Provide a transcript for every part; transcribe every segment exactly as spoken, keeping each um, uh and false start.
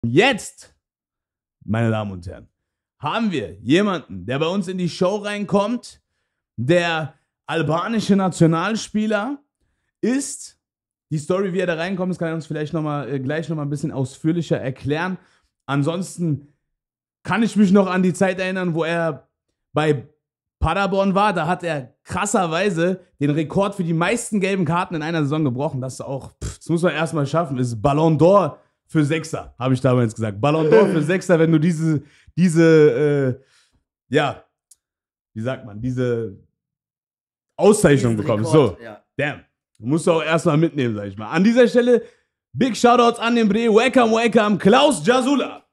Jetzt, meine Damen und Herren, haben wir jemanden, der bei uns in die Show reinkommt, der albanische Nationalspieler ist. Die Story, wie er da reinkommt, das kann er uns vielleicht noch mal, äh, gleich noch mal ein bisschen ausführlicher erklären. Ansonsten kann ich mich noch an die Zeit erinnern, wo er bei Paderborn war. Da hat er krasserweise den Rekord für die meisten gelben Karten in einer Saison gebrochen. Das ist auch, pff, das muss man erstmal schaffen, ist Ballon d'Or für Sechser, habe ich damals gesagt. Ballon d'Or für Sechser, wenn du diese, diese, äh, ja, wie sagt man, diese Auszeichnung Diesen bekommst. Rekord, So, ja. damn. Musst du auch erstmal mitnehmen, sag ich mal. An dieser Stelle, big Shoutouts an den Bre. Welcome, welcome, Klaus Jasula.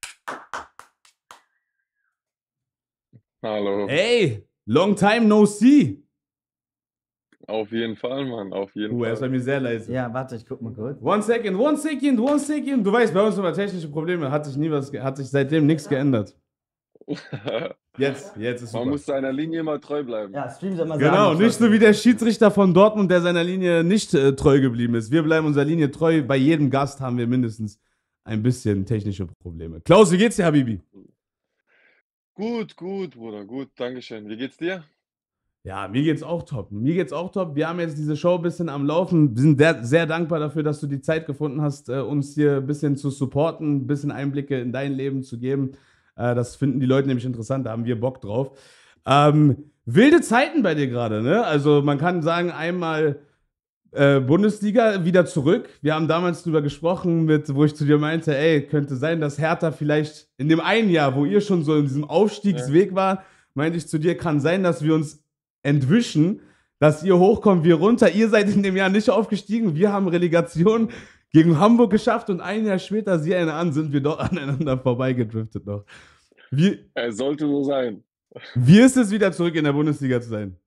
Hallo. Hey, long time no see. Auf jeden Fall, Mann, auf jeden Uh, er ist bei Fall. mir sehr leise. Ja, warte, ich guck mal kurz. One second, one second, one second. Du weißt, bei uns immer technische Probleme. Hat sich nie was, ge- hat sich seitdem nichts geändert. Jetzt, jetzt ist Man super. muss seiner Linie immer treu bleiben. Ja, Stream soll mal Genau, sagen. nicht so wie der Schiedsrichter von Dortmund, der seiner Linie nicht äh, treu geblieben ist. Wir bleiben unserer Linie treu. Bei jedem Gast haben wir mindestens ein bisschen technische Probleme. Klaus, wie geht's dir, Habibi? Gut, gut, Bruder, gut, Dankeschön. Wie geht's dir? Ja, mir geht's auch top. Mir geht's auch top. Wir haben jetzt diese Show ein bisschen am Laufen. Wir sind sehr, sehr dankbar dafür, dass du die Zeit gefunden hast, äh, uns hier ein bisschen zu supporten, ein bisschen Einblicke in dein Leben zu geben. Äh, das finden die Leute nämlich interessant, da haben wir Bock drauf. Ähm, wilde Zeiten bei dir gerade, ne? Also man kann sagen, einmal äh, Bundesliga wieder zurück. Wir haben damals drüber gesprochen, mit, wo ich zu dir meinte, ey, könnte sein, dass Hertha vielleicht in dem einen Jahr, wo ihr schon so in diesem Aufstiegsweg war, meinte ich zu dir, kann sein, dass wir uns entwischen, dass ihr hochkommt, wir runter. Ihr seid in dem Jahr nicht aufgestiegen. Wir haben Relegation gegen Hamburg geschafft und ein Jahr später, sie eine an, sind wir dort aneinander vorbeigedriftet noch. Wie, Es sollte so sein. wie ist es, wieder zurück in der Bundesliga zu sein?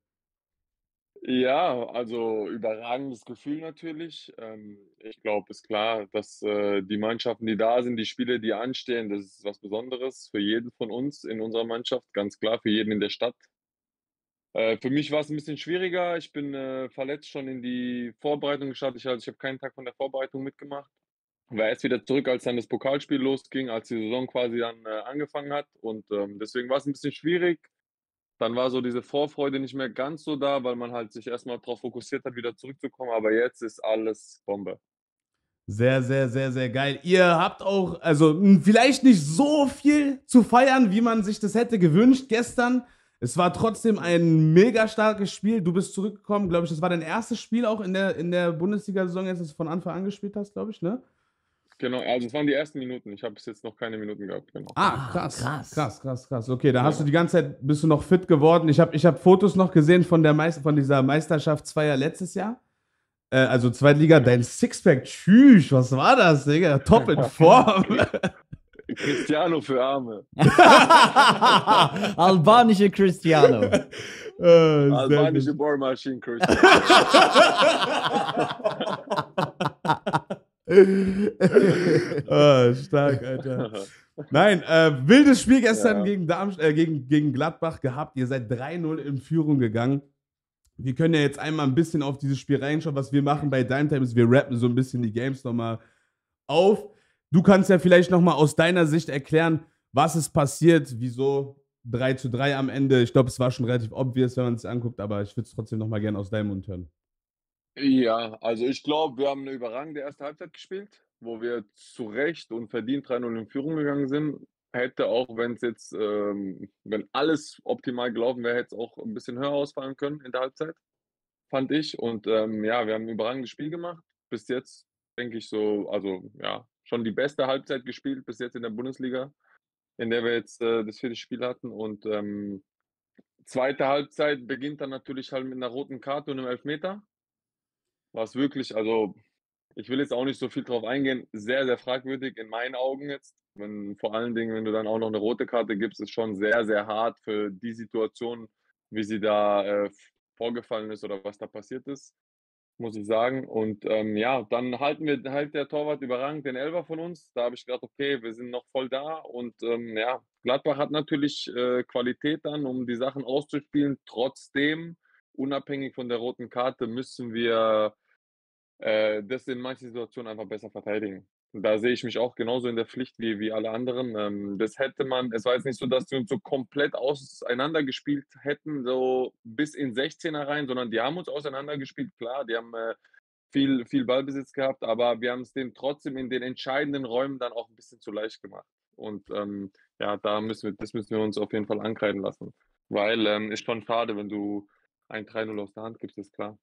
Ja, also überragendes Gefühl natürlich. Ähm, ich glaube, ist klar, dass äh, die Mannschaften, die da sind, die Spiele, die anstehen, das ist was Besonderes für jeden von uns in unserer Mannschaft, ganz klar, für jeden in der Stadt. Äh, für mich war es ein bisschen schwieriger. Ich bin äh, verletzt schon in die Vorbereitung gestartet. Ich, also ich habe keinen Tag von der Vorbereitung mitgemacht. War erst wieder zurück, als dann das Pokalspiel losging, als die Saison quasi dann äh, angefangen hat. Und ähm, deswegen war es ein bisschen schwierig. Dann war so diese Vorfreude nicht mehr ganz so da, weil man halt sich erstmal darauf fokussiert hat, wieder zurückzukommen. Aber jetzt ist alles Bombe. Sehr, sehr, sehr, sehr geil. Ihr habt auch, also mh, vielleicht nicht so viel zu feiern, wie man sich das hätte gewünscht gestern. Es war trotzdem ein mega starkes Spiel. Du bist zurückgekommen, glaube ich, das war dein erstes Spiel auch in der, in der Bundesliga-Saison, jetzt, dass du von Anfang an gespielt hast, glaube ich, ne? Genau, also es waren die ersten Minuten. Ich habe bis jetzt noch keine Minuten gehabt. Genau. Ah, Ah, krass, krass, krass. krass, krass. Okay, da hast Ja. du die ganze Zeit, bist du noch fit geworden. Ich habe ich hab Fotos noch gesehen von, der Meist von dieser Meisterschaftsfeier letztes Jahr. Äh, also Zweitliga, dein Sixpack, tschüss, was war das, Digga? Top in Form. Cristiano für Arme. Albanische Cristiano. Äh, sehr Albanische gut. Bohrmaschinen, Cristiano. Ah, stark, Alter. Nein, äh, wildes Spiel gestern Ja. gegen, Darm, äh, gegen, gegen Gladbach gehabt. Ihr seid drei null in Führung gegangen. Wir können ja jetzt einmal ein bisschen auf dieses Spiel reinschauen. Was wir machen bei Dime Time ist, wir rappen so ein bisschen die Games nochmal auf. Du kannst ja vielleicht nochmal aus deiner Sicht erklären, was ist passiert, wieso drei zu drei am Ende. Ich glaube, es war schon relativ obvious, wenn man es anguckt, aber ich würde es trotzdem nochmal gerne aus deinem Mund hören. Ja, also ich glaube, wir haben eine überragende erste Halbzeit gespielt, wo wir zu Recht und verdient drei null in Führung gegangen sind. Hätte auch, wenn es jetzt, ähm, wenn alles optimal gelaufen wäre, hätte es auch ein bisschen höher ausfallen können in der Halbzeit, fand ich. Und ähm, ja, wir haben ein überragendes Spiel gemacht. Bis jetzt denke ich so, also ja, schon die beste Halbzeit gespielt bis jetzt in der Bundesliga, in der wir jetzt äh, das vierte Spiel hatten. Und ähm, zweite Halbzeit beginnt dann natürlich halt mit einer roten Karte und einem Elfmeter. Was wirklich, also ich will jetzt auch nicht so viel drauf eingehen, sehr, sehr fragwürdig in meinen Augen jetzt. Wenn, vor allen Dingen, wenn du dann auch noch eine rote Karte gibst, ist schon sehr, sehr hart für die Situation, wie sie da äh, vorgefallen ist oder was da passiert ist, muss ich sagen. Und ähm, ja, dann halten wir halt der Torwart überragend den Elfer von uns. Da habe ich gedacht, okay, wir sind noch voll da. Und ähm, ja, Gladbach hat natürlich äh, Qualität dann, um die Sachen auszuspielen. Trotzdem, unabhängig von der roten Karte, müssen wir äh, das in manchen Situationen einfach besser verteidigen. Da sehe ich mich auch genauso in der Pflicht wie wie alle anderen. Ähm, das hätte man es war jetzt nicht so, dass die uns so komplett auseinandergespielt hätten, so bis in sechzehner rein, sondern die haben uns auseinandergespielt. Klar, die haben, äh, viel viel Ballbesitz gehabt, aber wir haben es denen trotzdem in den entscheidenden Räumen dann auch ein bisschen zu leicht gemacht. Und, ähm, ja, da müssen wir das müssen wir uns auf jeden Fall ankreiden lassen, weil, ähm, ist schon schade, wenn du ein drei null aus der Hand gibst, ist klar.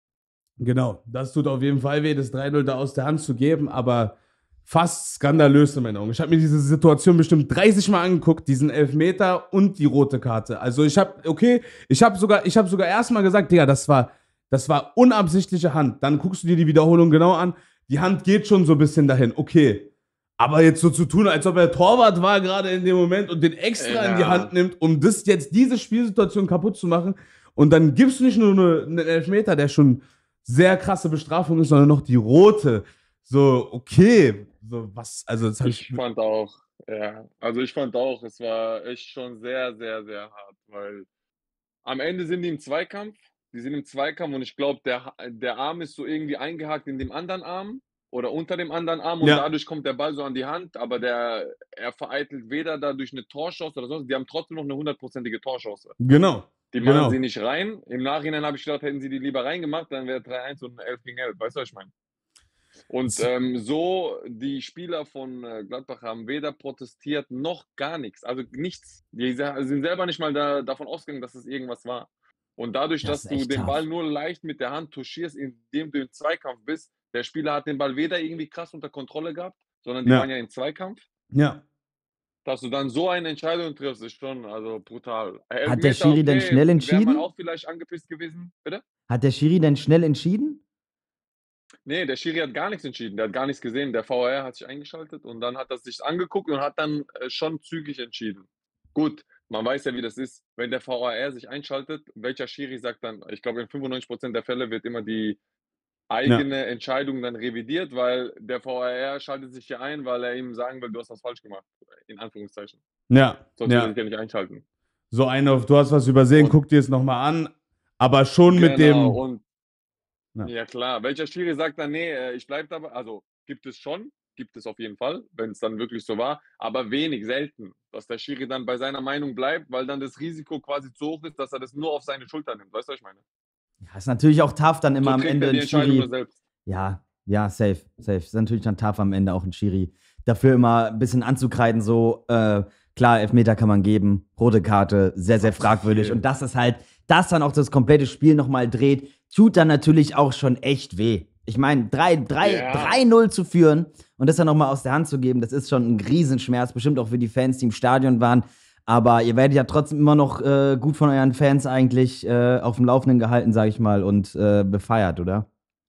Genau, das tut auf jeden Fall weh, das drei null da aus der Hand zu geben, aber fast skandalös in meinen Augen. Ich habe mir diese Situation bestimmt dreißig Mal angeguckt, diesen Elfmeter und die rote Karte. Also ich habe, okay, ich habe sogar, ich habe sogar erstmal gesagt, Digga, das war, das war unabsichtliche Hand. Dann guckst du dir die Wiederholung genau an, die Hand geht schon so ein bisschen dahin, okay. Aber jetzt so zu tun, als ob er Torwart war gerade in dem Moment und den extra in die Hand Ja, nimmt, um das jetzt diese Spielsituation kaputt zu machen. Und dann gibst du nicht nur eine, einen Elfmeter, der schon sehr krasse Bestrafung ist, sondern noch die rote. So, okay. So, was, also das habe ich. ich fand auch ja, also ich fand auch, es war echt schon sehr, sehr, sehr hart, weil am Ende sind die im Zweikampf. Die sind im Zweikampf und ich glaube, der Ha der Arm ist so irgendwie eingehakt in dem anderen Arm oder unter dem anderen Arm und Ja, dadurch kommt der Ball so an die Hand, aber der er vereitelt weder dadurch eine Torchance oder sonst die haben trotzdem noch eine hundertprozentige Torchance. genau. Die machen sie Genau. nicht rein. Im Nachhinein habe ich gedacht, hätten sie die lieber reingemacht, dann wäre drei eins und elf gegen elf. Weißt du, was ich meine? Und, Das, ähm, so die Spieler von, äh, Gladbach haben weder protestiert noch gar nichts, also nichts. Die sa sind selber nicht mal da davon ausgegangen, dass es irgendwas war. Und dadurch, Das dass ist du echt den Ball tough. nur leicht mit der Hand touchierst, indem du im Zweikampf bist, der Spieler hat den Ball weder irgendwie krass unter Kontrolle gehabt, sondern die waren ja, ja im Zweikampf. ja. Dass du dann so eine Entscheidung triffst, ist schon, also brutal. Hat der Elfmeter, Schiri denn okay, schnell wäre man entschieden? auch vielleicht angepisst gewesen. Bitte? Hat der Schiri denn schnell entschieden? Ne, der Schiri hat gar nichts entschieden. Der hat gar nichts gesehen. Der V A R hat sich eingeschaltet und dann hat er sich angeguckt und hat dann, äh, schon zügig entschieden. Gut, man weiß ja, wie das ist. Wenn der V A R sich einschaltet, welcher Schiri sagt dann ich glaube, in fünfundneunzig der Fälle wird immer die Ja, eigene Entscheidung dann revidiert, weil der V A R schaltet sich ja ein, weil er ihm sagen will: „Du hast was falsch gemacht“, in Anführungszeichen. ja, Sonst würde er sich ja. ja nicht einschalten. So eine auf, du hast was übersehen, Und guck dir es nochmal an. Aber schon mit genau, dem. und Ja, ja klar. Welcher Schiri sagt dann: „Ne, äh, ich bleibe dabei?“ Also, gibt es schon, gibt es auf jeden Fall, wenn es dann wirklich so war, aber wenig, selten, dass der Schiri dann bei seiner Meinung bleibt, weil dann das Risiko quasi zu hoch ist, dass er das nur auf seine Schulter nimmt. Weißt du, was ich meine? Ja, ist natürlich auch tough, dann immer So am trägt Ende er die ein Entscheidung nur Schiri. selbst. Ja, ja, safe, safe. Ist natürlich dann tough am Ende auch ein Schiri. Dafür immer ein bisschen anzukreiden, so, äh, klar, Elfmeter kann man geben, rote Karte, sehr, sehr war zu fragwürdig. Und viel. das ist halt, das dann auch das komplette Spiel nochmal dreht, tut dann natürlich auch schon echt weh. Ich meine, drei Ja, null zu führen und das dann nochmal aus der Hand zu geben, das ist schon ein Riesenschmerz, bestimmt auch für die Fans, die im Stadion waren. Aber ihr werdet ja trotzdem immer noch äh, gut von euren Fans eigentlich äh, auf dem Laufenden gehalten, sag ich mal, und äh, befeiert, oder?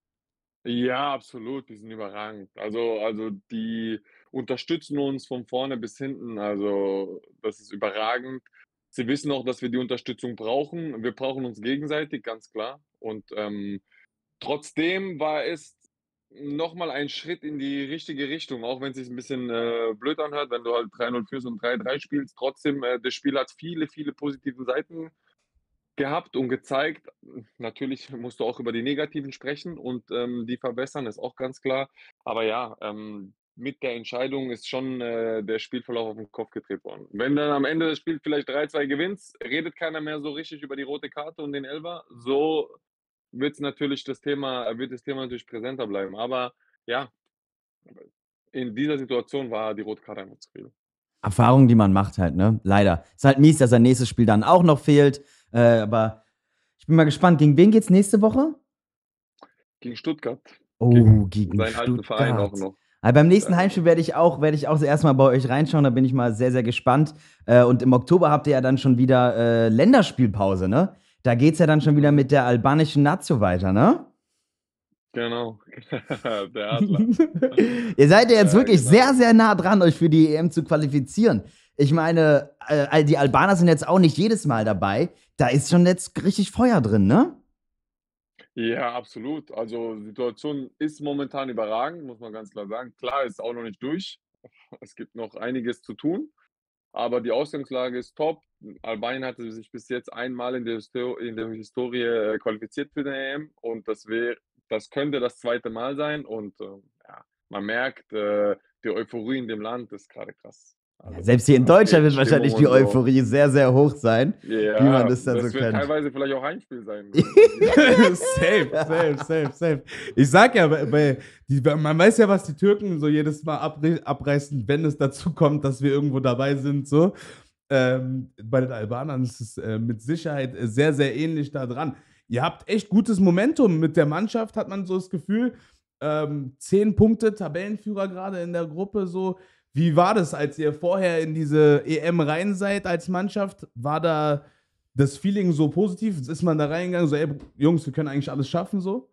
ja, absolut, die sind überragend. Also also, die unterstützen uns von vorne bis hinten, also, das ist überragend. Sie wissen auch, dass wir die Unterstützung brauchen. Wir brauchen uns gegenseitig, ganz klar. Und, ähm trotzdem war es noch mal ein Schritt in die richtige Richtung, auch wenn es sich 'n bisschen, äh, blöd anhört, wenn du halt drei null führst und drei drei spielst. Trotzdem, äh, das Spiel hat viele, viele positive Seiten gehabt und gezeigt. Natürlich musst du auch über die negativen sprechen und, ähm, die verbessern, ist auch ganz klar. Aber ja, ähm, mit der Entscheidung ist schon, äh, der Spielverlauf auf den Kopf gedreht worden. Wenn dann am Ende des Spiels vielleicht drei zwei gewinnst, redet keiner mehr so richtig über die rote Karte und den Elfer. So wird's natürlich das Thema wird das Thema natürlich präsenter bleiben. Aber ja, in dieser Situation war die rote Karte einfach zu viel. Erfahrung, die man macht halt, ne? Leider. Ist halt mies, dass sein nächstes Spiel dann auch noch fehlt. Äh, aber ich bin mal gespannt, gegen wen geht's nächste Woche? Gegen Stuttgart, Oh, gegen gegen seinen alten Verein auch Stuttgart. noch. Aber beim nächsten Ja. Heimspiel werde ich auch, werde ich auch das erste Mal bei euch reinschauen. Da bin ich mal sehr, sehr gespannt. Äh, und im Oktober habt ihr ja dann schon wieder äh, Länderspielpause, ne? Da geht's ja dann schon wieder Mhm. mit der albanischen Nazio weiter, ne? Genau. Der Adler. Ihr seid ja jetzt Ja, wirklich sehr, genau. sehr nah dran, euch für die E M zu qualifizieren. Ich meine, äh, die Albaner sind jetzt auch nicht jedes Mal dabei. Da ist schon jetzt richtig Feuer drin, ne? Ja, absolut. Also, Situation ist momentan überragend, muss man ganz klar sagen. Klar, ist auch noch nicht durch. Es gibt noch einiges zu tun, aber die Ausgangslage ist top. Albanien hatte sich bis jetzt einmal in der Histo in der Historie, äh, qualifiziert für 'ne E M und das wär das könnte das zweite Mal sein und, ähm, ja, man merkt, äh, die Euphorie in dem Land ist gerade krass. Also Ja, selbst hier in Deutschland wird wahrscheinlich die Stimmung und so. Euphorie sehr, sehr hoch sein, Ja, wie man das dann das so wird kennt. teilweise vielleicht auch Heimspiel sein. safe, safe, safe, safe. Ich sag ja, bei, bei die, man weiß ja, was die Türken so jedes Mal abre abreißen, wenn es dazu kommt, dass wir irgendwo dabei sind. So. Ähm, bei den Albanern ist es äh, mit Sicherheit sehr, sehr ähnlich da dran. Ihr habt echt gutes Momentum mit der Mannschaft, hat man so das Gefühl. Ähm, zehn Punkte, Tabellenführer gerade in der Gruppe so. Wie war das, als ihr vorher in diese E M rein seid als Mannschaft? War da das Feeling so positiv? Ist man da reingegangen, so, ey, Jungs, wir können eigentlich alles schaffen, so?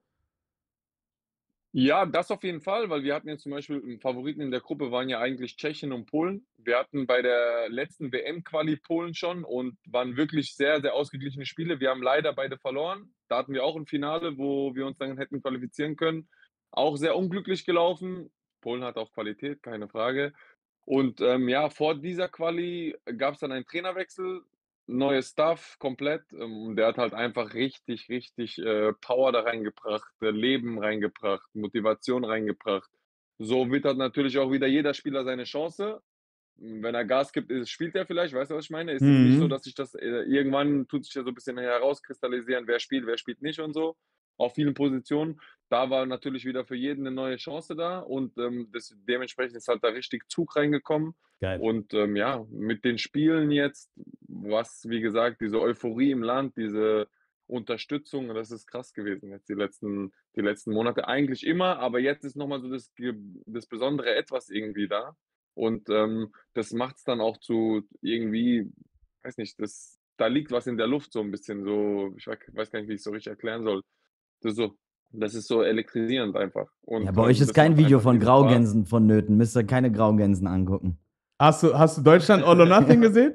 Ja, das auf jeden Fall, weil wir hatten jetzt zum Beispiel Favoriten in der Gruppe waren ja eigentlich Tschechien und Polen. Wir hatten bei der letzten W M-Quali Polen schon und waren wirklich sehr, sehr ausgeglichene Spiele. Wir haben leider beide verloren. Da hatten wir auch ein Finale, wo wir uns dann hätten qualifizieren können. Auch sehr unglücklich gelaufen. Polen hat auch Qualität, keine Frage. Und ähm, ja, vor dieser Quali gab es dann einen Trainerwechsel, neues Stuff komplett. Ähm, der hat halt einfach richtig, richtig äh, Power da reingebracht, äh, Leben reingebracht, Motivation reingebracht. So wird dann natürlich auch wieder jeder Spieler seine Chance. Wenn er Gas gibt, ist, spielt er vielleicht, weißt du, was ich meine? Ist jetzt nicht so, Mhm. dass sich das äh, irgendwann tut sich ja so ein bisschen herauskristallisieren, wer spielt, wer spielt nicht und so. Auf vielen Positionen. Da war natürlich wieder für jeden eine neue Chance da und ähm, das, dementsprechend ist halt da richtig Zug reingekommen. Geil. Und ähm, ja, mit den Spielen jetzt, was wie gesagt, diese Euphorie im Land, diese Unterstützung, das ist krass gewesen jetzt die letzten, die letzten Monate. Eigentlich immer, aber jetzt ist nochmal so das, Ge- das besondere Etwas irgendwie da. Und ähm, das macht es dann auch zu irgendwie, weiß nicht, das, da liegt was in der Luft so ein bisschen so, ich weiß weiß gar nicht, wie ich es so richtig erklären soll. Das ist so, das ist so elektrisierend einfach. Ja, Und bei euch ähm, ist das kein macht Video einfach von riesen Spaß. Graugänsen vonnöten. Müsst ihr keine Graugänsen angucken. Hast du, hast du Deutschland All or Nothing gesehen?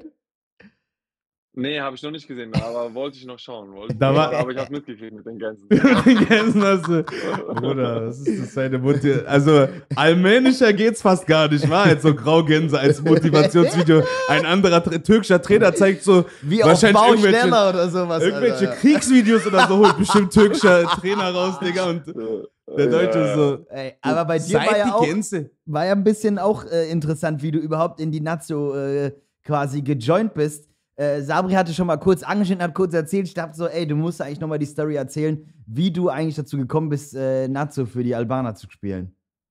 Nee, habe ich noch nicht gesehen, aber wollte ich noch schauen. Wollte, Da war- aber ich habe mitgekriegt mit den Gänsen. Gänsen hast du. Bruder, was ist das für eine Mutti? Also, allmänischer geht's fast gar nicht, war als so Graugänse als Motivationsvideo. Ein anderer tra- türkischer Trainer zeigt so Wie auf wahrscheinlich Bau irgendwelche, schneller oder sowas. irgendwelche Alter. Kriegsvideos oder so, holt bestimmt türkischer Trainer raus, Digga. Und der Deutsche ist so, Ey, aber bei dir war seit ja die auch, Gänse. war ja ein bisschen auch äh, interessant, wie du überhaupt in die Nazio äh, quasi gejoint bist. Äh, Sabri hatte schon mal kurz angeschnitten, hat kurz erzählt. Ich dachte so, ey, du musst eigentlich noch mal die Story erzählen, wie du eigentlich dazu gekommen bist, äh, Nazio für die Albaner zu spielen.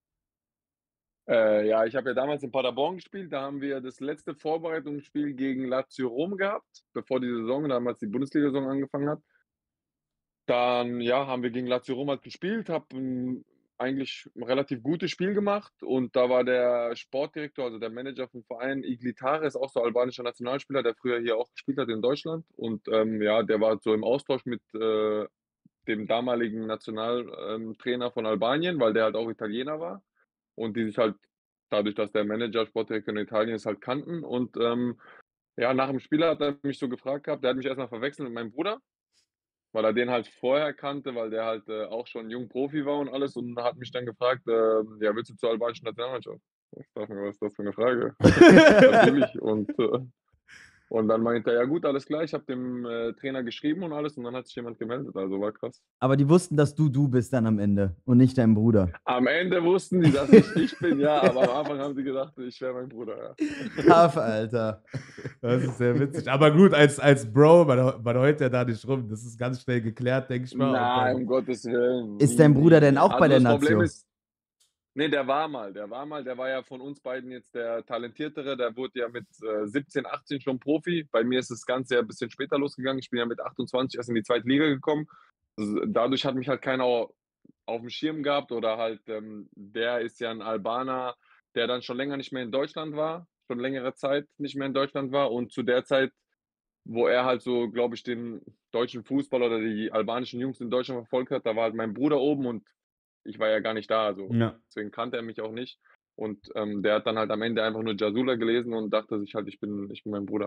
Äh, ja, ich habe ja damals in Paderborn gespielt. Da haben wir das letzte Vorbereitungsspiel gegen Lazio Rom gehabt, bevor die Saison, damals die Bundesliga-Saison angefangen hat. Dann, ja, haben wir gegen Lazio Rom halt gespielt, habe ein eigentlich ein relativ gutes Spiel gemacht und da war der Sportdirektor, also der Manager vom Verein, Iglitare, ist auch so albanischer Nationalspieler, der früher hier auch gespielt hat in Deutschland und ähm, ja, der war so im Austausch mit äh, dem damaligen Nationaltrainer von Albanien, weil der halt auch Italiener war und die sich halt dadurch, dass der Manager, Sportdirektor in Italien ist, halt kannten und ähm, ja, nach dem Spiel hat er mich so gefragt gehabt, der hat mich erstmal verwechselt mit meinem Bruder, weil er den halt vorher kannte, weil der halt äh, auch schon jung Profi war und alles und hat mich dann gefragt, äh, ja, willst du zur albanischen Nationalmannschaft? Ich dachte mir, was ist das für eine Frage? Natürlich. Und, äh, und dann meinte er, ja gut, alles klar, ich habe dem äh, Trainer geschrieben und alles und dann hat sich jemand gemeldet, also war krass. Aber die wussten, dass du du bist dann am Ende und nicht dein Bruder. Am Ende wussten die, dass ich ich bin, ja, aber am Anfang haben sie gedacht, ich wäre mein Bruder, ja. Tough, Alter. Das ist sehr witzig. Aber gut, als, als Bro, man, man heult ja da nicht rum. Das ist ganz schnell geklärt, denke ich mal. Nein, um Gottes Willen. Ist dein Bruder denn auch Also bei der das Problem Nazio? ist, nee, der war mal, der war mal, der war ja von uns beiden jetzt der Talentiertere, der wurde ja mit äh, siebzehn, achtzehn schon Profi. Bei mir ist das Ganze ja ein bisschen später losgegangen. Ich bin ja mit achtundzwanzig erst in die zweite Liga gekommen. Also, dadurch hat mich halt keiner auf dem Schirm gehabt oder halt, ähm, der ist ja ein Albaner, der dann schon länger nicht mehr in Deutschland war, schon längere Zeit nicht mehr in Deutschland war und zu der Zeit, wo er halt so, glaube ich, den deutschen Fußball oder die albanischen Jungs in Deutschland verfolgt hat, da war halt mein Bruder oben und ich war ja gar nicht da, also Ja. deswegen kannte er mich auch nicht. Und ähm, der hat dann halt am Ende einfach nur Jasula gelesen und dachte sich halt, ich bin, ich bin mein Bruder.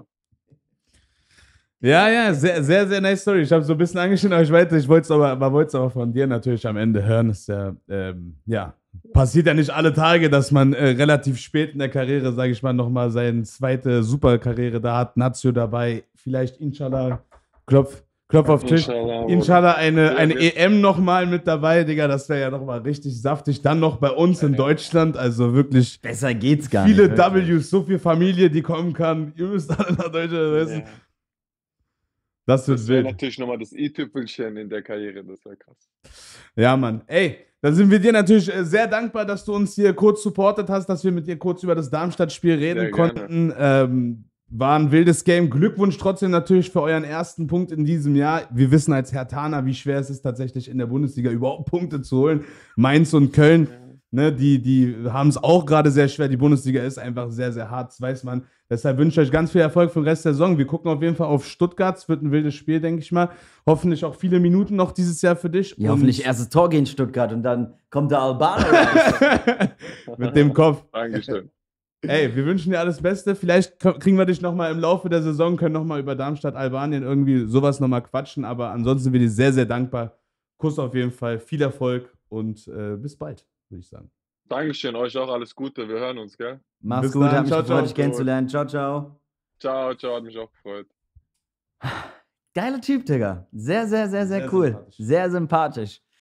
Ja, ja, sehr, sehr, sehr nice Story. Ich habe so ein bisschen angeschnitten, aber ich weiß, ich wollte es aber, man wollte es aber von dir natürlich am Ende hören. Ist ja, ähm, ja, passiert ja nicht alle Tage, dass man äh, relativ spät in der Karriere, sage ich mal, nochmal seine zweite Superkarriere da hat. Nazio dabei, vielleicht inshallah, klopf, Klopf auf Tisch. Inshallah, Bruder. Inshallah eine, Ja, eine wir- E M nochmal mit dabei, Digga. Das wäre ja nochmal richtig saftig. Dann noch bei uns in Deutschland. Also wirklich Besser geht's gar viele nicht. wirklich. Ws, so viel Familie, die kommen kann. Ihr müsst alle nach Deutschland wissen. Ja. Das wird Das wäre wild. natürlich nochmal das i-Tüpfelchen in der Karriere, das wäre krass. Ja, Mann. Ey, da sind wir dir natürlich äh, sehr dankbar, dass du uns hier kurz supportet hast, dass wir mit dir kurz über das Darmstadt-Spiel reden Sehr gerne. konnten. Ähm, war ein wildes Game. Glückwunsch trotzdem natürlich für euren ersten Punkt in diesem Jahr. Wir wissen als Hertaner, wie schwer es ist, tatsächlich in der Bundesliga überhaupt Punkte zu holen. Mainz und Köln, ne, die, die haben es auch gerade sehr schwer. Die Bundesliga ist einfach sehr, sehr hart, das weiß man. Deshalb wünsche ich euch ganz viel Erfolg für den Rest der Saison. Wir gucken auf jeden Fall auf Stuttgart. Es wird ein wildes Spiel, denke ich mal. Hoffentlich auch viele Minuten noch dieses Jahr für dich. Ja, Und hoffentlich erstes Tor gegen Stuttgart und dann kommt der Albano rein. mit dem Kopf. Dankeschön. Ey, wir wünschen dir alles Beste. Vielleicht k- kriegen wir dich nochmal im Laufe der Saison, können nochmal über Darmstadt, Albanien irgendwie sowas nochmal quatschen. Aber ansonsten sind wir dir sehr, sehr dankbar. Kuss auf jeden Fall, viel Erfolg und äh, bis bald, würde ich sagen. Dankeschön, euch auch alles Gute. Wir hören uns, gell? Mach's Bis gut, dann. hat mich Ciao, gefreut, ciao. dich kennenzulernen. Ciao, ciao. Ciao, ciao, hat mich auch gefreut. Geiler Typ, Digga. Sehr, sehr, sehr, sehr, Sehr cool. sympathisch. Sehr sympathisch.